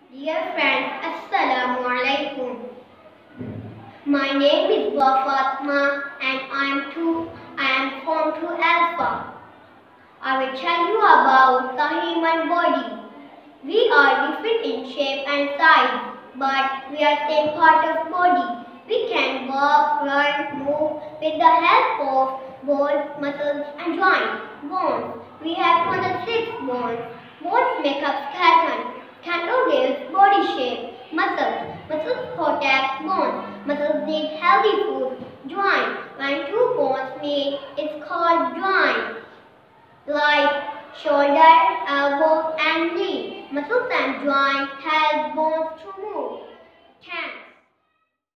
Dear friends, Assalamu alaikum. My name is Fatima and I am from 2 Alpha. I will tell you about the human body. We are different in shape and size, but we are same part of body. We can walk, run, move with the help of bones, muscles and joints. Bones. We have 26 bones. Bones make up skeleton. Skeleton gives body shape. Muscles. Muscles protect bones. Muscles need healthy food. Joint. When two bones meet, it's called joint. Like shoulder, elbow and knee. Muscles and joints help bones